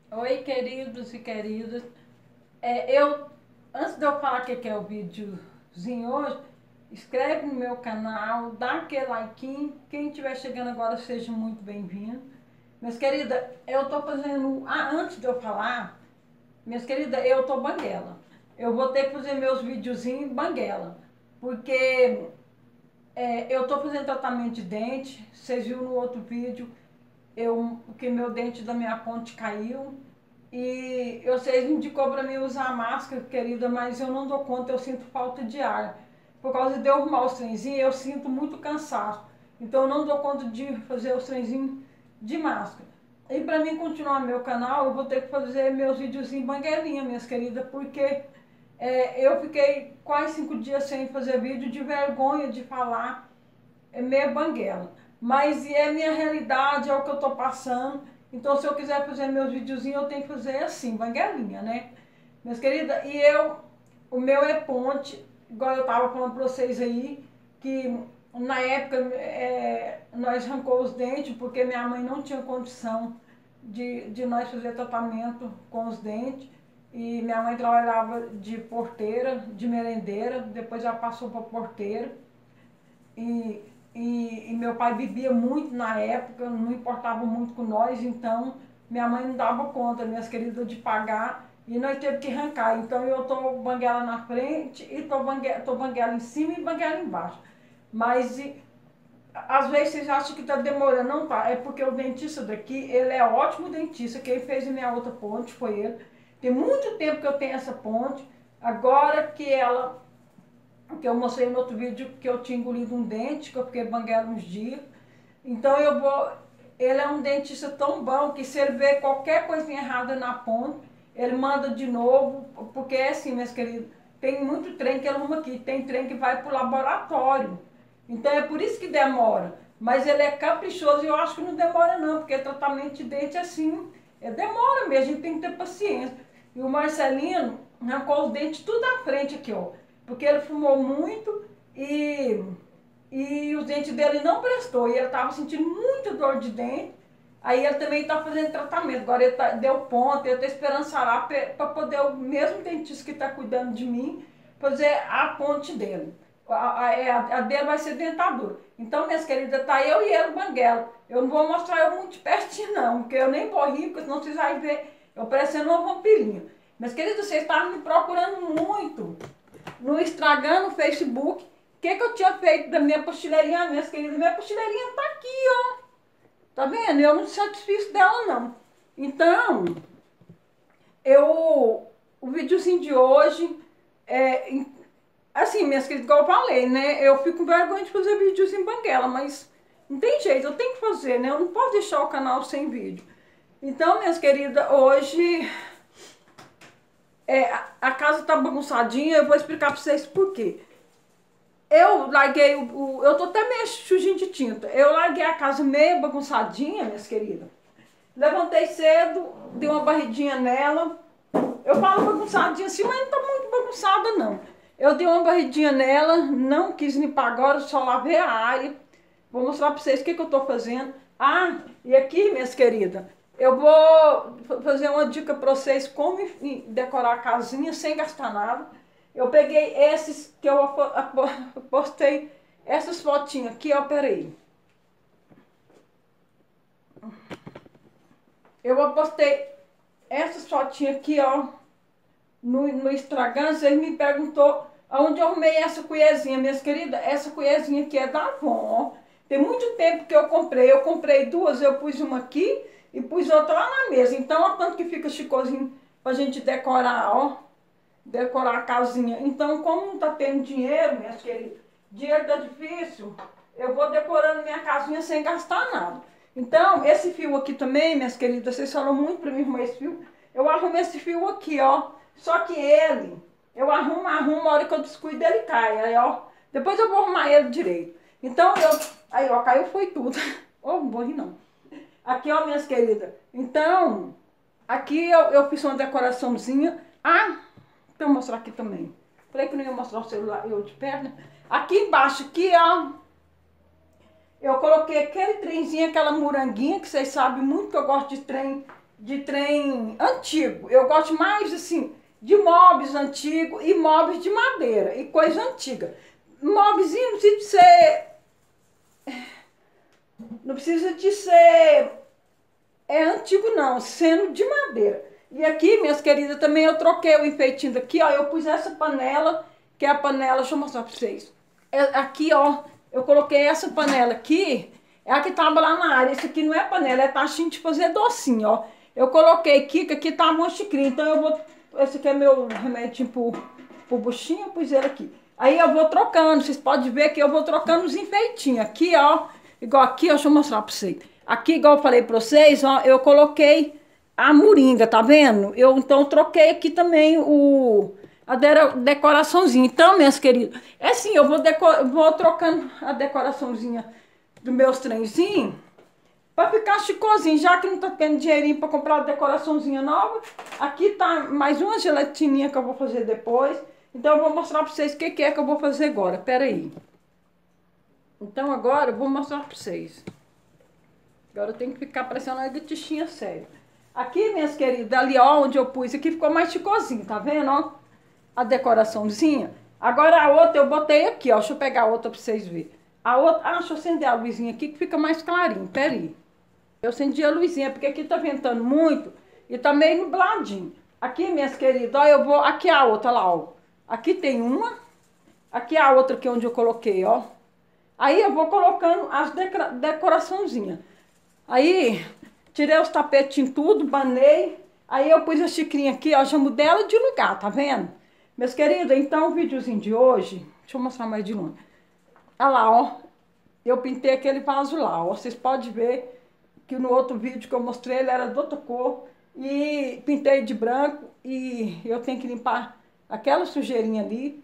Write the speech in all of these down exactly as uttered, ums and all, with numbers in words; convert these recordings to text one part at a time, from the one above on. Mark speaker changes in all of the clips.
Speaker 1: Oi, queridos e queridas. É, eu, antes de eu falar o que que é o videozinho hoje, inscreve no meu canal, dá aquele like. Quem estiver chegando agora, seja muito bem-vindo. Minhas queridas, eu tô fazendo. Ah, antes de eu falar, minhas queridas, eu tô banguela. Eu vou ter que fazer meus videozinhos banguela. Porque é, eu tô fazendo tratamento de dente. Vocês viram no outro vídeo, eu, porque meu dente da minha ponte caiu. E vocês indicou para mim usar máscara, querida, mas eu não dou conta, eu sinto falta de ar. Por causa de eu arrumar os trenzinhos, eu sinto muito cansaço. Então eu não dou conta de fazer os trenzinhos de máscara. E para mim continuar meu canal, eu vou ter que fazer meus videozinhos banguelinha, minhas queridas, porque é, eu fiquei quase cinco dias sem fazer vídeo de vergonha de falar, é meia banguela. Mas é a minha realidade, é o que eu tô passando. Então, se eu quiser fazer meus videozinhos, eu tenho que fazer assim, banguelinha, né? Minhas queridas, e eu, o meu é ponte, igual eu tava falando pra vocês aí, que na época é, nós arrancou os dentes, porque minha mãe não tinha condição de, de nós fazer tratamento com os dentes. E minha mãe trabalhava de porteira, de merendeira, depois ela passou para porteira. E, e, e meu pai bebia muito na época, não importava muito com nós, então minha mãe não dava conta, minhas queridas, de pagar, e nós teve que arrancar. Então eu tô banguela na frente e tô banguela, tô banguela em cima e banguela embaixo. Mas e, às vezes vocês acham que tá demorando, não tá, é porque o dentista daqui, ele é ótimo dentista, quem fez a minha outra ponte foi ele. Tem muito tempo que eu tenho essa ponte, agora que ela, que eu mostrei no outro vídeo que eu tinha engolido um dente, que eu fiquei banguela uns dias. Então eu vou. Ele é um dentista tão bom que se ele vê qualquer coisinha errada na ponta, ele manda de novo, porque é assim, minhas queridas, tem muito trem que ele arruma aqui, tem trem que vai para o laboratório. Então é por isso que demora. Mas ele é caprichoso e eu acho que não demora não, porque tratamento de dente é assim, é, demora mesmo, a gente tem que ter paciência. E o Marcelino arrancou os dentes tudo à frente aqui, ó, porque ele fumou muito e, e os dentes dele não prestou, e ele estava sentindo muita dor de dente. Aí ele também está fazendo tratamento, agora ele tá, deu ponto, eu estou esperando sarar para poder o mesmo dentista que está cuidando de mim fazer a ponte dele. A, a, a dele vai ser dentadura. Então, minhas queridas, tá eu e ele banguela. Eu não vou mostrar eu muito de pertinho não, porque eu nem vou rir, porque senão vocês vão ver eu parecendo uma vampirinha. Minhas queridas, vocês estavam me procurando muito no Instagram, no Facebook. O que, que eu tinha feito da minha postileirinha, minhas queridas? Minha postileirinha tá aqui, ó. Tá vendo? Eu não satisfiz dela, não. Então, eu, o videozinho de hoje, é, assim, minhas queridas, igual eu falei, né? Eu fico com vergonha de fazer videozinho banguela, mas não tem jeito, eu tenho que fazer, né? Eu não posso deixar o canal sem vídeo. Então, minhas queridas, hoje é, a casa tá bagunçadinha, eu vou explicar pra vocês por quê. Eu larguei o, o. Eu tô até meio sujinho de tinta. Eu larguei a casa meio bagunçadinha, minhas queridas. Levantei cedo, dei uma barridinha nela. Eu falo bagunçadinha assim, mas não tá muito bagunçada, não. Eu dei uma barridinha nela, não quis limpar agora, só lavei a área. Vou mostrar pra vocês o que, que eu tô fazendo. Ah, e aqui, minhas queridas, eu vou fazer uma dica pra vocês como decorar a casinha sem gastar nada. Eu peguei esses que eu postei, essas fotinhas aqui, ó, peraí. Eu postei essas fotinhas aqui, ó, no, no Instagram. Vocês me perguntou aonde eu arrumei essa colherzinha, minhas queridas. Essa colherzinha aqui é da Avon, ó. Tem muito tempo que eu comprei. Eu comprei duas, eu pus uma aqui e pus outra lá na mesa. Então, olha quanto que fica chicozinho pra gente decorar, ó. Decorar a casinha. Então, como não tá tendo dinheiro, minhas queridas, dinheiro tá difícil, eu vou decorando minha casinha sem gastar nada. Então, esse fio aqui também, minhas queridas, vocês falam muito pra mim arrumar esse fio. Eu arrumo esse fio aqui, ó. Só que ele, eu arrumo, arrumo, a hora que eu descuido ele cai. Aí, ó, depois eu vou arrumar ele direito. Então, eu, aí, ó, caiu foi tudo. Oh, não vou rir não. Aqui, ó, minhas queridas. Então, aqui eu, eu fiz uma decoraçãozinha. Ah, então eu vou mostrar aqui também. Falei que não ia mostrar o celular, eu de perna. Aqui embaixo, aqui, ó, eu coloquei aquele trenzinho, aquela moranguinha, que vocês sabem muito que eu gosto de trem de trem antigo. Eu gosto mais, assim, de móveis antigos e móveis de madeira e coisa antiga. Móvelzinho não precisa de ser... Não precisa de ser é antigo não, sendo de madeira. E aqui, minhas queridas, também eu troquei o enfeitinho daqui, ó. Eu pus essa panela, que é a panela, deixa eu mostrar pra vocês. É, aqui, ó, eu coloquei essa panela aqui, é a que tava lá na área. Esse aqui não é panela, é taxinha de fazer docinho, ó. Eu coloquei aqui, que aqui tá uma xicrinha, então eu vou... Esse aqui é meu remédio pro, pro buchinho, eu pus ele aqui. Aí eu vou trocando, vocês podem ver que eu vou trocando os enfeitinhos. Aqui, ó, igual aqui, ó, deixa eu mostrar pra vocês. Aqui, igual eu falei pra vocês, ó, eu coloquei a moringa, tá vendo? Eu, então, troquei aqui também o, a de, decoraçãozinha. Então, minhas queridas, é assim, eu vou, decor, vou trocando a decoraçãozinha dos meus trenzinhos pra ficar chicosinho, já que não tá tendo dinheirinho pra comprar uma decoraçãozinha nova. Aqui tá mais uma gelatininha que eu vou fazer depois. Então, eu vou mostrar pra vocês o que, que é que eu vou fazer agora. Pera aí. Então, agora eu vou mostrar pra vocês. Agora eu tenho que ficar parecendo uma gatichinha séria. Aqui, minhas queridas, ali ó, onde eu pus, aqui ficou mais chicosinho, tá vendo, ó? A decoraçãozinha. Agora a outra eu botei aqui, ó. Deixa eu pegar a outra pra vocês verem. A outra, ah, deixa eu acender a luzinha aqui que fica mais clarinho, pera aí. Eu acendi a luzinha, porque aqui tá ventando muito e tá meio nubladinho. Aqui, minhas queridas, ó, eu vou, aqui a outra lá, ó. Aqui tem uma, aqui a outra aqui onde eu coloquei, ó. Aí eu vou colocando as decoraçãozinhas. Aí, tirei os tapetinhos tudo, banei. Aí eu pus a xicrinha aqui, ó, já mudei ela de lugar, tá vendo? Meus queridos, então o videozinho de hoje, deixa eu mostrar mais de longe. Olha lá, ó, eu pintei aquele vaso lá, ó. Vocês podem ver que no outro vídeo que eu mostrei, ele era de outra cor. E pintei de branco e eu tenho que limpar aquela sujeirinha ali.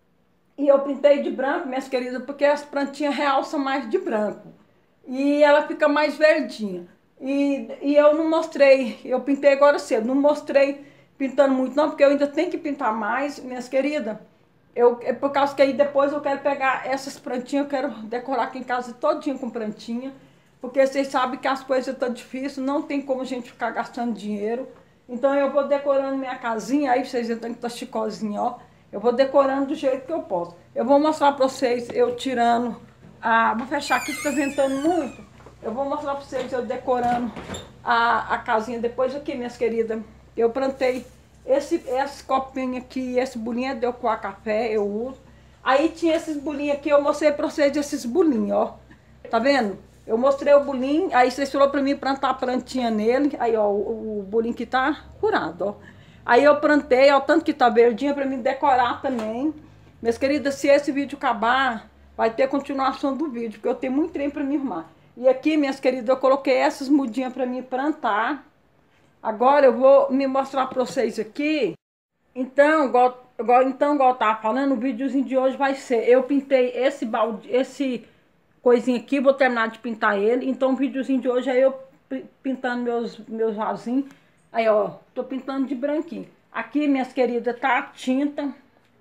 Speaker 1: E eu pintei de branco, minhas queridas, porque as plantinhas realçam mais de branco. E ela fica mais verdinha. E, e eu não mostrei, eu pintei agora cedo, não mostrei pintando muito não, porque eu ainda tenho que pintar mais, minhas queridas. Eu, é por causa que aí depois eu quero pegar essas plantinhas, eu quero decorar aqui em casa todinha com plantinha. Porque vocês sabem que as coisas estão difíceis, não tem como a gente ficar gastando dinheiro. Então eu vou decorando minha casinha, aí vocês entram que tá chicosinha, ó. Eu vou decorando do jeito que eu posso. Eu vou mostrar pra vocês eu tirando a... Vou fechar aqui que tá ventando muito. Eu vou mostrar pra vocês eu decorando a, a casinha. Depois aqui, minhas queridas, eu plantei esse, esse copinho aqui, esse bolinho de eu coar café, eu uso. Aí tinha esses bolinhos aqui, eu mostrei pra vocês esses bolinhos, ó. Tá vendo? Eu mostrei o bolinho, aí vocês falaram pra mim plantar a plantinha nele. Aí, ó, o, o bolinho que tá curado, ó. Aí eu plantei, ó, tanto que tá verdinha pra mim decorar também. Minhas queridas, se esse vídeo acabar, vai ter continuação do vídeo, porque eu tenho muito tempo pra me arrumar. E aqui, minhas queridas, eu coloquei essas mudinhas pra mim plantar. Agora eu vou me mostrar pra vocês aqui. Então, igual, igual, então, igual eu tava falando, o videozinho de hoje vai ser... Eu pintei esse balde, esse coisinha aqui, vou terminar de pintar ele. Então, o videozinho de hoje é eu pintando meus, meus vasinhos. Aí, ó, tô pintando de branquinho. Aqui, minhas queridas, tá a tinta.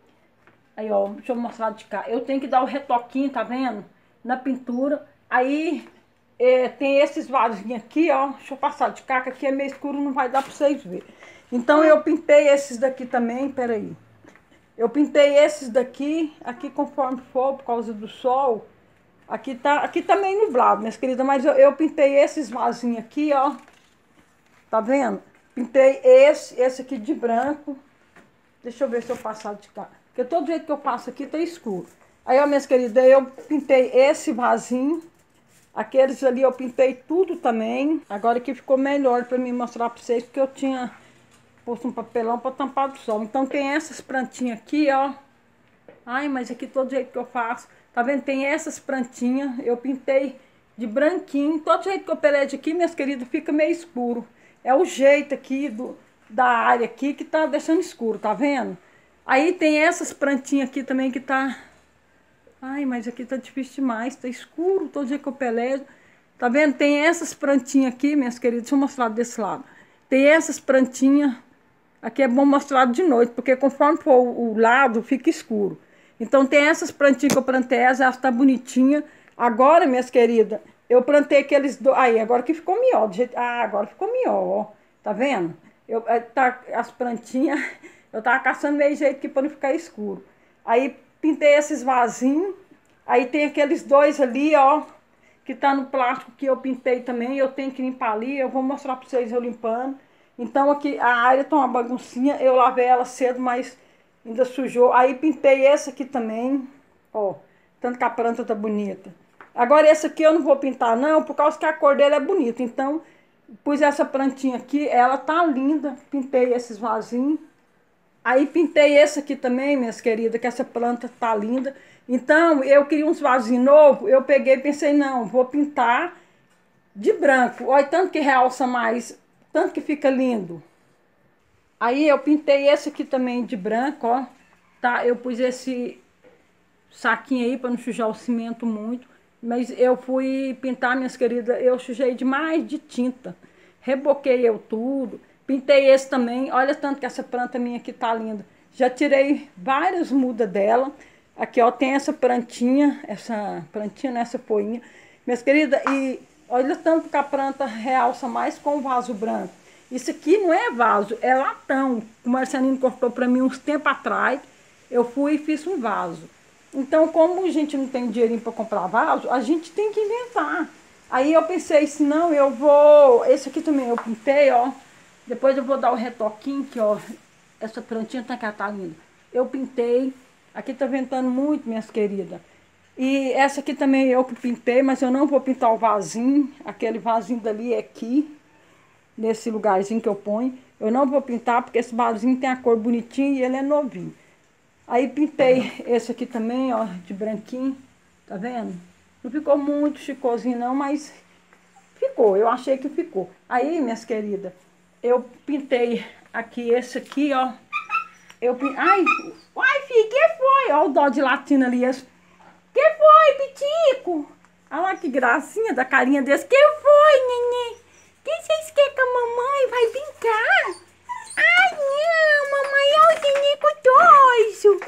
Speaker 1: Aí, ó, deixa eu mostrar de cá. Eu tenho que dar o retoquinho, tá vendo? Na pintura. Aí, é, tem esses vasinhos aqui, ó. Deixa eu passar de cá, que aqui é meio escuro, não vai dar pra vocês verem. Então, eu pintei esses daqui também, peraí. Eu pintei esses daqui, aqui conforme for, por causa do sol. Aqui tá, aqui tá meio nublado, minhas queridas, mas eu, eu pintei esses vasinhos aqui, ó. Tá vendo? Pintei esse, esse aqui de branco. Deixa eu ver se eu passar de cá. Porque todo jeito que eu passo aqui tá escuro. Aí, ó, minhas queridas, eu pintei esse vasinho. Aqueles ali eu pintei tudo também. Agora aqui ficou melhor pra mim mostrar pra vocês, porque eu tinha posto um papelão pra tampar do sol. Então tem essas plantinhas aqui, ó. Ai, mas aqui todo jeito que eu faço. Tá vendo? Tem essas plantinhas. Eu pintei de branquinho. Todo jeito que eu pelejo aqui, minhas queridas, fica meio escuro. É o jeito aqui do, da área aqui que tá deixando escuro, tá vendo? Aí tem essas plantinhas aqui também que tá... Ai, mas aqui tá difícil demais, tá escuro todo dia que eu pelejo. Tá vendo? Tem essas plantinhas aqui, minhas queridas, deixa eu mostrar desse lado. Tem essas plantinhas, aqui é bom mostrar de noite, porque conforme for o, o lado, fica escuro. Então tem essas plantinhas que eu plantei, elas tá bonitinha. Agora, minhas queridas, eu plantei aqueles... Do... Aí, agora que ficou melhor. Do jeito... Ah, agora ficou melhor, ó. Tá vendo? Eu, tá, as plantinhas, eu tava caçando meio jeito aqui para não ficar escuro. Aí pintei esses vasinhos. Aí tem aqueles dois ali, ó, que tá no plástico que eu pintei também. Eu tenho que limpar ali, eu vou mostrar para vocês eu limpando. Então aqui a área tá uma baguncinha. Eu lavei ela cedo, mas ainda sujou. Aí pintei esse aqui também, ó. Tanto que a planta tá bonita. Agora esse aqui eu não vou pintar não, por causa que a cor dele é bonita. Então pus essa plantinha aqui, ela tá linda. Pintei esses vasinhos. Aí pintei esse aqui também, minhas queridas, que essa planta tá linda. Então eu queria uns vasinhos novos, eu peguei e pensei, não, vou pintar de branco. Olha, tanto que realça mais, tanto que fica lindo. Aí eu pintei esse aqui também de branco, ó. Tá, eu pus esse saquinho aí para não sujar o cimento muito. Mas eu fui pintar, minhas queridas, eu sujei demais de tinta. Reboquei eu tudo. Pintei esse também. Olha tanto que essa planta minha aqui tá linda. Já tirei várias mudas dela. Aqui, ó, tem essa plantinha, essa plantinha nessa folhinha. Minhas queridas, e olha tanto que a planta realça mais com o vaso branco. Isso aqui não é vaso, é latão. O Marcelino cortou para mim uns tempos atrás. Eu fui e fiz um vaso. Então, como a gente não tem dinheirinho para comprar vaso, a gente tem que inventar. Aí eu pensei, se não, eu vou... Esse aqui também eu pintei, ó. Depois eu vou dar o retoquinho, que ó, essa plantinha tá que tá linda. Eu pintei. Aqui tá ventando muito, minhas queridas. E essa aqui também eu que pintei, mas eu não vou pintar o vasinho. Aquele vasinho dali é aqui, nesse lugarzinho que eu ponho. Eu não vou pintar, porque esse vasinho tem a cor bonitinha e ele é novinho. Aí pintei esse aqui também, ó, de branquinho. Tá vendo? Não ficou muito chicosinho não, mas ficou. Eu achei que ficou. Aí, minhas queridas, eu pintei aqui esse aqui, ó. Eu pintei... Ai, ai, filho, que foi? Ó o dó de latina ali. Esse... Que foi, Pitico? Olha lá que gracinha da carinha desse. Que foi, neném? Que vocês querem com a mamãe? Vai brincar? Ai, não, mamãe, olha o neném cutoso.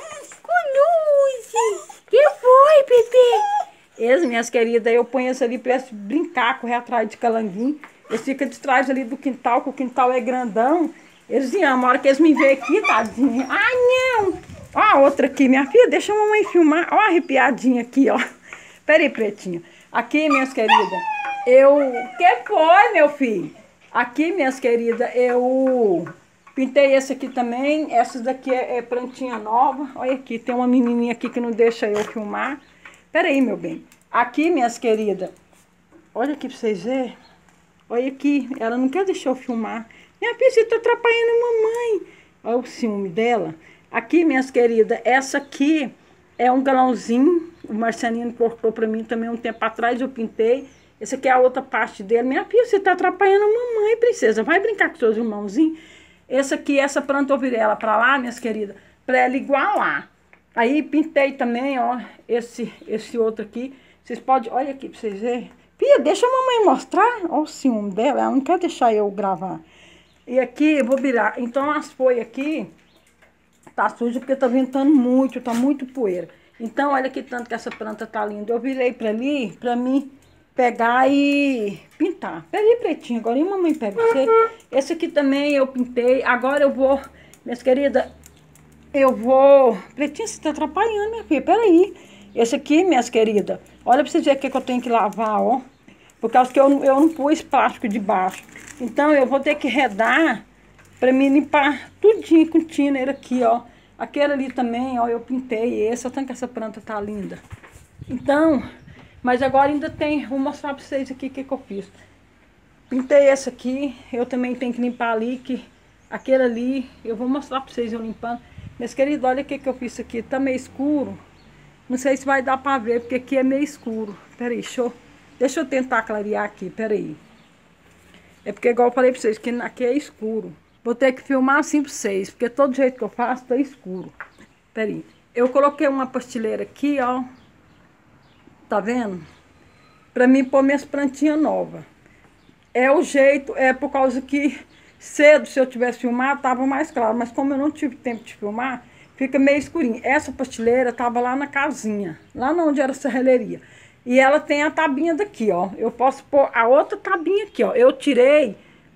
Speaker 1: Culuze. Que foi, bebê? Esse, minhas queridas, eu ponho esse ali pra eles brincar, correr atrás de calanguinho. Eles ficam de trás ali do quintal, que o quintal é grandão. Eles amam, a hora que eles me veem aqui, tadinho. Ai, não. Ó a outra aqui, minha filha, deixa a mamãe filmar. Ó a arrepiadinha aqui, ó. Pera aí, pretinha. Aqui, minhas queridas, eu... Que foi, meu filho? Aqui, minhas queridas, eu pintei esse aqui também. Essa daqui é, é plantinha nova. Olha aqui, tem uma menininha aqui que não deixa eu filmar. Pera aí, meu bem. Aqui, minhas queridas, olha aqui pra vocês verem. Olha aqui, ela não quer deixar eu filmar. Minha filha, você tá atrapalhando a mamãe. Olha o ciúme dela. Aqui, minhas queridas, essa aqui é um galãozinho. O Marcelino cortou pra mim também um tempo atrás, eu pintei. Essa aqui é a outra parte dele. Minha filha, você tá atrapalhando a mamãe, princesa. Vai brincar com seus irmãozinhos. Essa aqui, essa planta, eu virei ela pra lá, minhas queridas, pra ela igualar. Aí pintei também, ó, esse, esse outro aqui. Vocês podem, olha aqui pra vocês verem. Pia, deixa a mamãe mostrar. Olha o ciúme dela, ela não quer deixar eu gravar. E aqui, eu vou virar. Então, as folhas aqui tá suja porque tá ventando muito, tá muito poeira. Então, olha que tanto que essa planta tá linda. Eu virei pra ali, pra mim pegar e pintar. Pera aí, pretinho, agora a mamãe pega você. Esse aqui também eu pintei. Agora eu vou, minhas queridas, eu vou... Pretinho, você tá atrapalhando, minha filha, pera aí. Esse aqui, minhas queridas, olha pra vocês verem o que, que eu tenho que lavar, ó. Por causa que eu, eu não pus plástico de baixo. Então, eu vou ter que redar pra me limpar tudinho com thinner aqui, ó. Aquele ali também, ó, eu pintei esse. Olha tanto que essa planta tá linda. Então, mas agora ainda tem... Vou mostrar pra vocês aqui o que, que eu fiz. Pintei esse aqui. Eu também tenho que limpar ali, que aquele ali... Eu vou mostrar pra vocês eu limpando. Meus queridos, olha o que, que eu fiz aqui. Tá meio escuro. Não sei se vai dar pra ver, porque aqui é meio escuro. Pera aí, deixa eu, deixa eu tentar clarear aqui, pera aí. É porque, igual eu falei pra vocês, que aqui é escuro. Vou ter que filmar assim pra vocês, porque todo jeito que eu faço tá escuro. Pera aí. Eu coloquei uma pastilheira aqui, ó. Tá vendo? Pra mim pôr minhas plantinhas novas. É o jeito, é por causa que cedo, se eu tivesse filmado, tava mais claro. Mas como eu não tive tempo de filmar, fica meio escurinho. Essa pastilheira tava lá na casinha, lá onde era a serralheria. E ela tem a tabinha daqui, ó. Eu posso pôr a outra tabinha aqui, ó. Eu tirei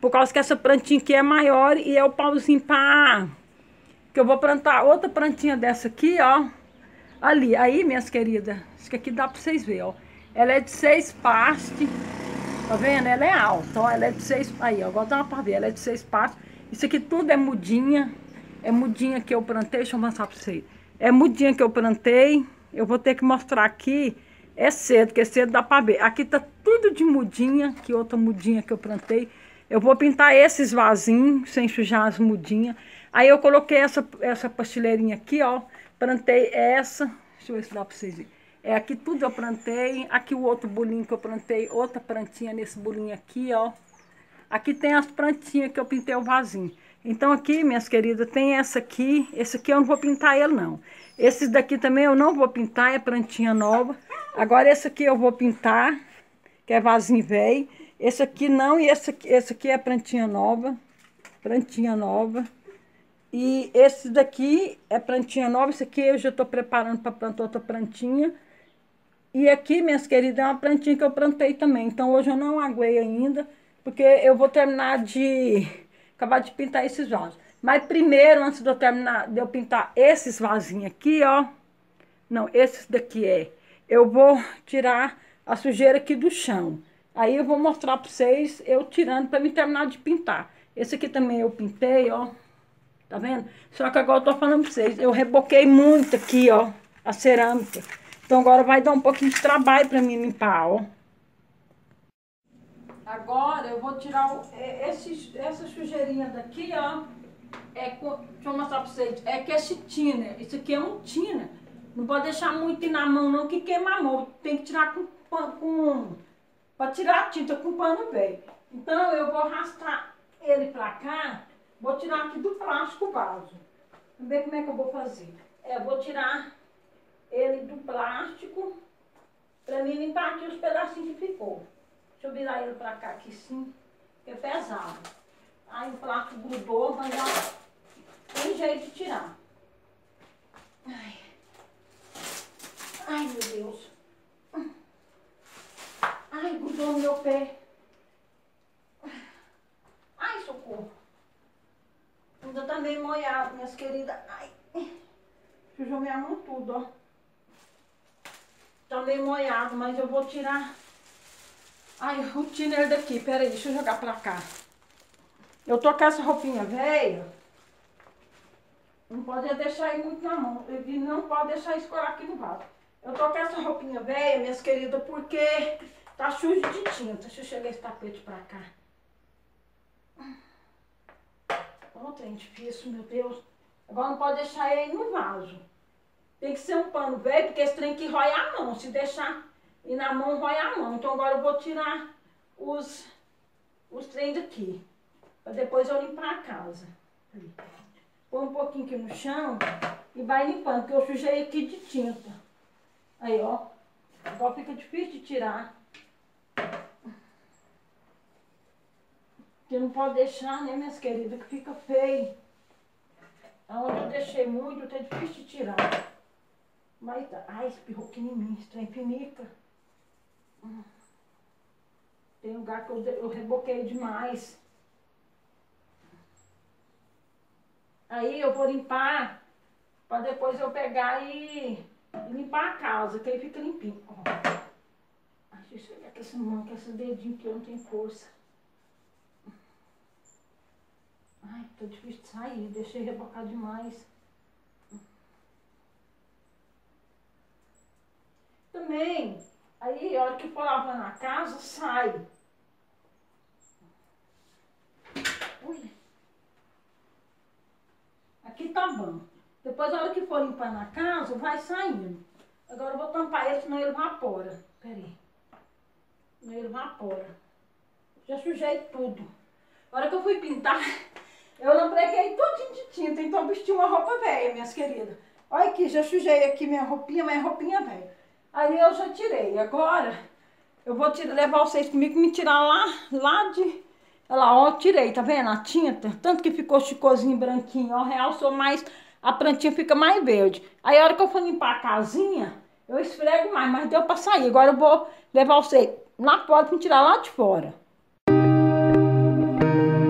Speaker 1: por causa que essa plantinha aqui é maior e é o pauzinho para... que eu vou plantar outra plantinha dessa aqui, ó. Ali, aí, minhas queridas, acho que aqui dá para vocês verem, ó. Ela é de seis pastes, tá vendo? Ela é alta, ó, ela é de seis... Aí, ó, agora dá pra ver, ela é de seis pastes. Isso aqui tudo é mudinha, é mudinha que eu plantei, deixa eu mostrar pra vocês. É mudinha que eu plantei, eu vou ter que mostrar aqui, é cedo, porque cedo dá pra ver. Aqui tá tudo de mudinha, que outra mudinha que eu plantei. Eu vou pintar esses vasinhos, sem sujar as mudinhas. Aí eu coloquei essa, essa pastileirinha aqui, ó, plantei essa, deixa eu ver se dá pra vocês verem. É, aqui tudo eu plantei, aqui o outro bolinho que eu plantei, outra plantinha nesse bolinho aqui, ó. Aqui tem as plantinhas que eu pintei o vasinho. Então aqui, minhas queridas, tem essa aqui, esse aqui eu não vou pintar ele não. Esses daqui também eu não vou pintar, é plantinha nova. Agora esse aqui eu vou pintar, que é vasinho velho. Esse aqui não, e esse aqui, esse aqui é plantinha nova, plantinha nova. E esse daqui é plantinha nova, esse aqui eu já tô preparando para plantar outra plantinha. E aqui, minhas queridas, é uma plantinha que eu plantei também. Então, hoje eu não aguei ainda, porque eu vou terminar de... acabar de pintar esses vasos. Mas primeiro, antes de eu terminar, de eu pintar esses vasinhos aqui, ó. Não, esses daqui é. Eu vou tirar a sujeira aqui do chão. Aí eu vou mostrar pra vocês, eu tirando pra me terminar de pintar. Esse aqui também eu pintei, ó. Tá vendo? Só que agora eu tô falando pra vocês, eu reboquei muito aqui, ó, a cerâmica. Então agora vai dar um pouquinho de trabalho pra mim limpar, ó. Agora eu vou tirar o, esse, essa sujeirinha daqui, ó. É, deixa eu mostrar pra vocês. É que esse thinner, isso aqui é um thinner. Não pode deixar muito na mão não, que queima a mão. Tem que tirar com pano, com... pra tirar a tinta com pano velho. Então eu vou arrastar ele pra cá. Vou tirar aqui do plástico o vaso. Vamos ver como é que eu vou fazer. É, eu vou tirar ele do plástico pra mim limpar aqui os pedacinhos que ficou. Deixa eu virar ele pra cá aqui sim, que é pesado. Aí o plástico grudou, mas ó, tem jeito de tirar. Ai, ai meu Deus. Ai, grudou no meu pé. Ai, socorro. Ainda tá meio molhado, minhas queridas. Ai, sujou minha mão tudo, ó. Tá meio molhado, mas eu vou tirar. Ai, o thinner daqui, peraí, deixa eu jogar pra cá. Eu tô com essa roupinha velha. Não pode deixar ir muito na mão. E não pode deixar escorar aqui no vaso. Eu tô com essa roupinha velha, minhas queridas, porque tá sujo de tinta. Deixa eu chegar esse tapete pra cá. Ó, trem difícil, meu Deus. Agora não pode deixar ele no vaso. Tem que ser um pano velho, porque esse trem aqui rói a mão. Se deixar ir na mão, rói a mão. Então agora eu vou tirar os, os trem daqui. Pra depois eu limpar a casa. Põe um pouquinho aqui no chão e vai limpando, porque eu sujei aqui de tinta. Aí, ó. Agora fica difícil de tirar. Porque não pode deixar, né, minhas queridas, que fica feio. Aonde eu deixei muito, tá difícil de tirar. Mas tá. Ai, espirrou aqui em mim, esse trem pinica. Tem lugar que eu, eu reboquei demais. Aí eu vou limpar, pra depois eu pegar e, e limpar a casa, que aí fica limpinho. Ó. Ai, deixa eu pegar com essa mão, com esse dedinho que eu não tenho força. Ai, tá difícil de sair, deixei rebocar demais. Também, aí a hora que for lavando a casa, sai. Ui. Aqui tá bom. Depois, a hora que for limpando a casa, vai saindo. Agora eu vou tampar ele, senão ele evapora. Pera aí. Senão ele evapora. Já sujei tudo. A hora que eu fui pintar, eu não preguei tudinho de tinta, então eu vesti uma roupa velha, minhas queridas. Olha aqui, já sujei aqui minha roupinha, minha roupinha velha. Aí eu já tirei. Agora, eu vou tirar, levar vocês comigo e me tirar lá, lá de... Olha lá, ó, tirei, tá vendo? A tinta, tanto que ficou chicôzinho branquinho, ó, realçou mais, a plantinha fica mais verde. Aí a hora que eu for limpar a casinha, eu esfrego mais, mas deu pra sair. Agora eu vou levar vocês lá fora pra me tirar lá de fora.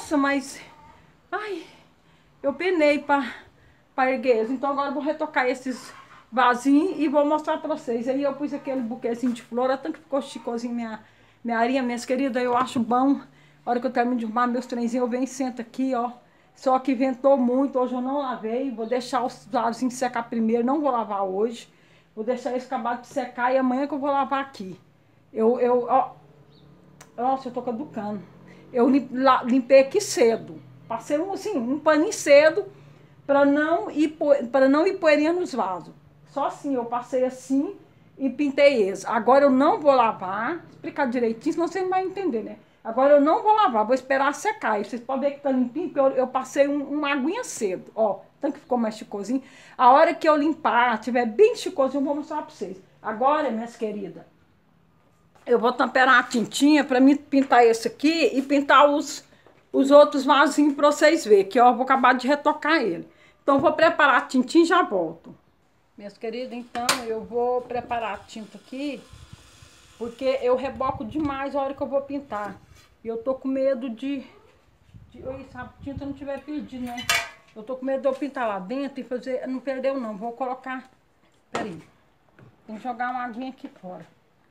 Speaker 1: Nossa, mas... Ai, eu penei pra, pra erguer eles. Então agora eu vou retocar esses vasinhos e vou mostrar pra vocês. Aí eu pus aquele buquezinho de flor, tanto que ficou chicosinho minha, minha arinha, minhas queridas. Eu acho bom. A hora que eu termino de arrumar meus trenzinhos, eu venho e sento aqui, ó. Só que ventou muito, hoje eu não lavei. Vou deixar os vasinhos secar primeiro, não vou lavar hoje. Vou deixar eles acabar de secar e amanhã que eu vou lavar aqui. Eu, eu, ó. Nossa, eu tô caducando. Eu limpei aqui cedo. Passei um, assim, um paninho cedo para não ir para não ir poeirinha nos vasos. Só assim, eu passei assim e pintei eles. Agora eu não vou lavar. Vou explicar direitinho, senão você não vai entender, né? Agora eu não vou lavar, vou esperar secar. E vocês podem ver que tá limpinho, porque eu, eu passei um, uma aguinha cedo. Ó, tanto que ficou mais chicosinho. A hora que eu limpar, tiver bem chicosinho, eu vou mostrar para vocês. Agora, minhas queridas, eu vou temperar a tintinha para mim pintar esse aqui e pintar os, os outros vasinhos para vocês verem, que eu vou acabar de retocar ele. Então, eu vou preparar a tintinha e já volto. Minhas queridas, então, eu vou preparar a tinta aqui, porque eu reboco demais a hora que eu vou pintar. E eu tô com medo de... de oi, se a tinta não tiver perdido, né? Eu tô com medo de eu pintar lá dentro e fazer... Não perdeu, não. Vou colocar... Peraí. Tem que jogar uma aguinha aqui fora.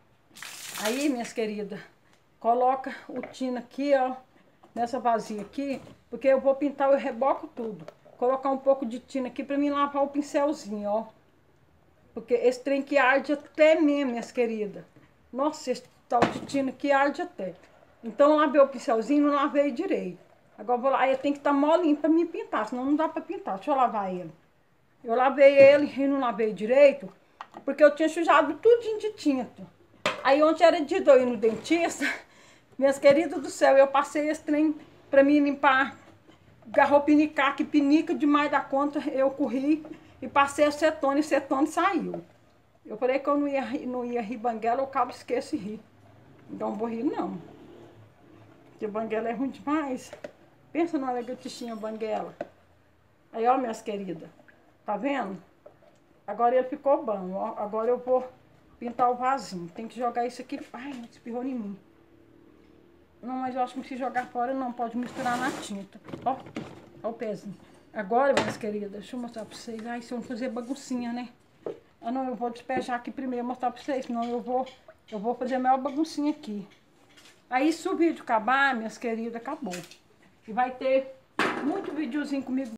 Speaker 1: Aí, minhas queridas, coloca o tino aqui, ó, nessa vasilha aqui, porque eu vou pintar, eu reboco tudo. Colocar um pouco de tino aqui pra mim lavar o pincelzinho, ó. Porque esse trem que arde até mesmo, minhas queridas. Nossa, esse tal de tino aqui arde até. Então, lavei o pincelzinho, não lavei direito. Agora, vou lá, aí tem que estar molinho pra me pintar, senão não dá pra pintar. Deixa eu lavar ele. Eu lavei ele e não lavei direito, porque eu tinha sujado tudinho de tinta. Aí ontem era dia de eu ir no dentista, minhas queridas do céu, eu passei esse trem pra mim limpar, garrou pinicar, que pinica demais da conta, eu corri e passei a cetone, e cetone saiu. Eu falei que eu não ia, não ia rir banguela, o cabo esquece de rir. Então vou rir não, porque banguela é ruim demais. Pensa na hora que eu tinha banguela. Aí ó, minhas queridas, tá vendo? Agora ele ficou bom, ó, agora eu vou... pintar o vasinho. Tem que jogar isso aqui. Ai, espirrou em mim. Não, mas eu acho que não precisa jogar fora, não. Pode misturar na tinta. Ó, ó o pezinho. Agora, minhas queridas, deixa eu mostrar pra vocês. Ai, se eu não fazer baguncinha, né? Ah, não, eu vou despejar aqui primeiro e mostrar pra vocês. Senão eu vou, eu vou fazer a maior baguncinha aqui. Aí, se o vídeo acabar, minhas queridas, acabou. E vai ter muito videozinho comigo.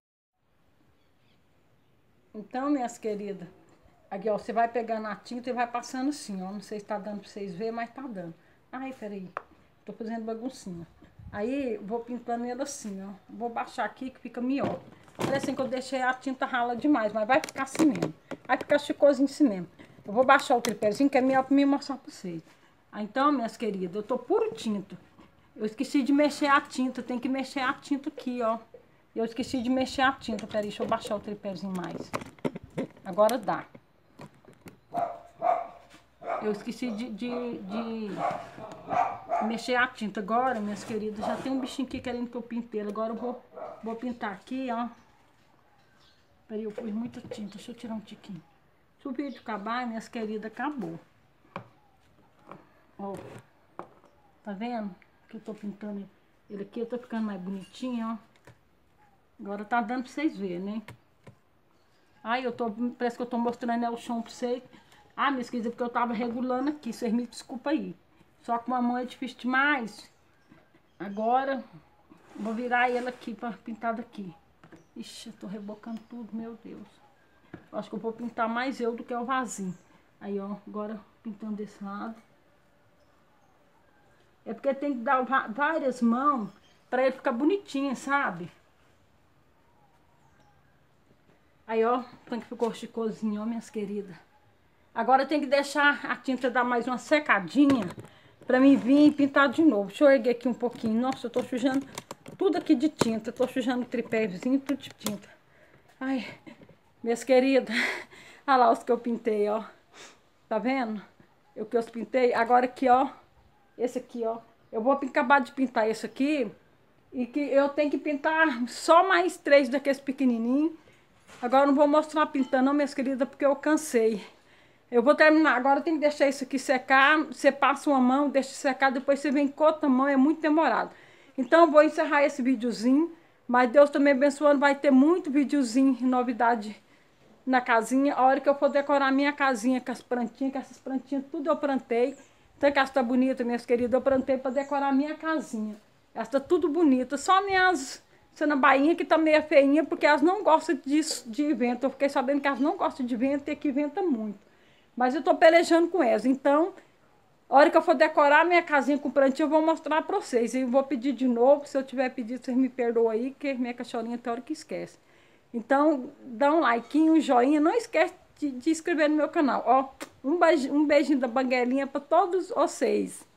Speaker 1: Então, minhas queridas, aqui, ó, você vai pegando a tinta e vai passando assim, ó. Não sei se tá dando pra vocês verem, mas tá dando. Ai, peraí. Tô fazendo baguncinha. Aí, vou pintando ele assim, ó. Vou baixar aqui que fica melhor. Parece assim que eu deixei a tinta rala demais, mas vai ficar assim mesmo. Vai ficar chicosinho assim mesmo. Eu vou baixar o tripézinho, que é melhor pra mim mostrar pra vocês. Aí, então, minhas queridas, eu tô puro tinta. Eu esqueci de mexer a tinta. Tem que mexer a tinta aqui, ó. Eu esqueci de mexer a tinta. Peraí, deixa eu baixar o tripézinho mais. Agora dá. Eu esqueci de, de, de mexer a tinta. Agora, minhas queridas, já tem um bichinho aqui querendo que eu pinte ele. Agora eu vou, vou pintar aqui, ó. Peraí, eu pus muita tinta. Deixa eu tirar um tiquinho. Se o vídeo acabar, minhas queridas, acabou. Ó. Tá vendo? Que eu tô pintando ele aqui. Eu tô ficando mais bonitinho, ó. Agora tá dando pra vocês verem, né? Ai, eu tô... Parece que eu tô mostrando é o chão pra vocês. Ah, minha querida, porque eu tava regulando aqui. Vocês me desculpa aí. Só que uma mão é difícil demais. Agora, vou virar ele aqui pra pintar daqui. Ixi, eu tô rebocando tudo, meu Deus. Eu acho que eu vou pintar mais eu do que o vasinho. Aí, ó, agora pintando desse lado. É porque tem que dar várias mãos pra ele ficar bonitinho, sabe? Aí, ó, tanto que ficou chicosinho, ó, minhas queridas. Agora tem que deixar a tinta dar mais uma secadinha pra mim vir e pintar de novo. Deixa eu erguer aqui um pouquinho. Nossa, eu tô sujando tudo aqui de tinta. Tô sujando o tripézinho, tudo de tinta. Ai, minhas queridas. Olha lá os que eu pintei, ó. Tá vendo? O que eu pintei. Agora aqui, ó. Esse aqui, ó. Eu vou acabar de pintar esse aqui. E que eu tenho que pintar só mais três daqueles pequenininhos. Agora eu não vou mostrar pintando, não, minhas queridas, porque eu cansei. Eu vou terminar. Agora tem que deixar isso aqui secar. Você passa uma mão, deixa secar, depois você vem com outra mão. É muito demorado. Então eu vou encerrar esse videozinho, mas Deus também abençoando, vai ter muito videozinho, novidade na casinha. A hora que eu for decorar a minha casinha com as plantinhas, com essas plantinhas, tudo eu plantei. Então que essa tá bonita, minhas queridas, eu plantei para decorar a minha casinha. Essa tá tudo bonita, só minhas cenambainha que tá meio feinha, porque elas não gostam de, de vento. Eu fiquei sabendo que elas não gostam de vento e que venta muito. Mas eu tô pelejando com elas, então... A hora que eu for decorar minha casinha com plantinha, eu vou mostrar para vocês. E eu vou pedir de novo, se eu tiver pedido, vocês me perdoam aí, que minha cachorrinha tem hora que esquece. Então, dá um like, um joinha, não esquece de, de inscrever no meu canal. Ó, um beijinho, um beijinho da banguelinha para todos vocês.